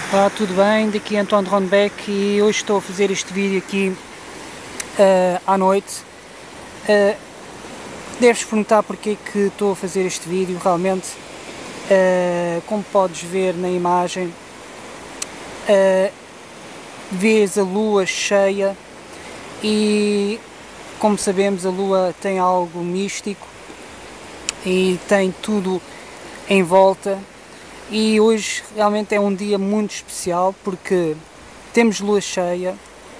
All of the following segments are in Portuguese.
Olá, tudo bem? Daqui é António Ronbeck e hoje estou a fazer este vídeo aqui à noite. Deves perguntar porque é que estou a fazer este vídeo. Realmente, como podes ver na imagem, vês a lua cheia e, como sabemos, a lua tem algo místico e tem tudo em volta. E hoje realmente é um dia muito especial porque temos lua cheia,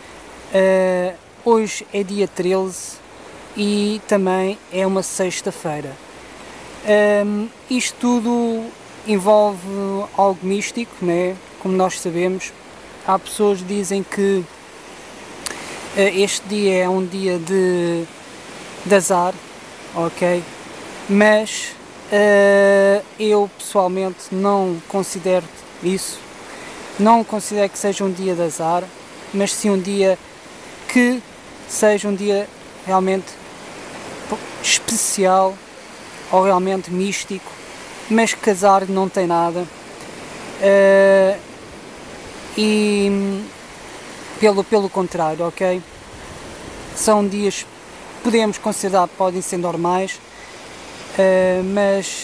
hoje é dia 13 e também é uma sexta-feira. Isto tudo envolve algo místico, né? Como nós sabemos. Há pessoas que dizem que este dia é um dia de azar, ok? Mas eu pessoalmente não considero isso, não considero que seja um dia de azar, mas sim um dia que seja um dia realmente especial ou realmente místico, mas que azar não tem nada. E pelo contrário, ok? São dias que podemos considerar, podem ser normais, mas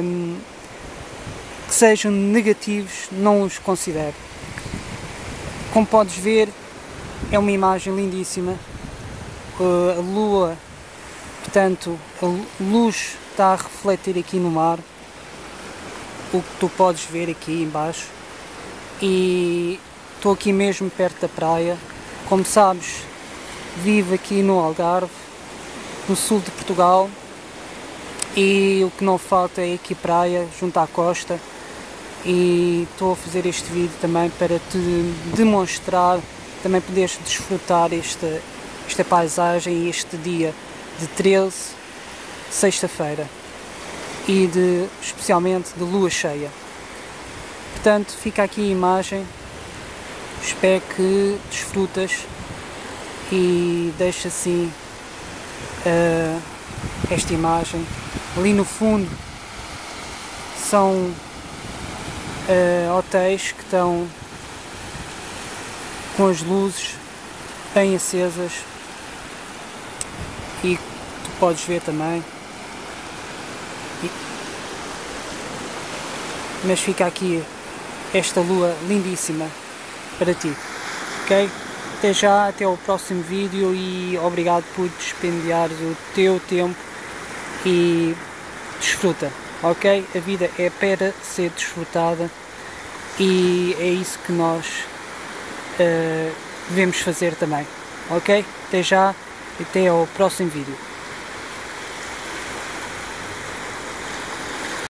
que sejam negativos não os considero. Como podes ver, é uma imagem lindíssima. A lua, portanto, a luz está a refletir aqui no mar, o que tu podes ver aqui embaixo, e estou aqui mesmo perto da praia. Como sabes, vivo aqui no Algarve, no sul de Portugal, e o que não falta é aqui praia, junto à costa, e estou a fazer este vídeo também para te demonstrar, também poderes desfrutar esta paisagem e este dia de 13, sexta-feira, e especialmente de lua cheia. Portanto, fica aqui a imagem, espero que desfrutas e deixa assim esta imagem. Ali no fundo são hotéis que estão com as luzes bem acesas e tu podes ver também. Mas fica aqui esta lua lindíssima para ti, ok? Até já, até ao próximo vídeo e obrigado por dispendiar o teu tempo e desfruta, ok? A vida é para ser desfrutada e é isso que nós devemos fazer também, ok? Até já, até ao próximo vídeo.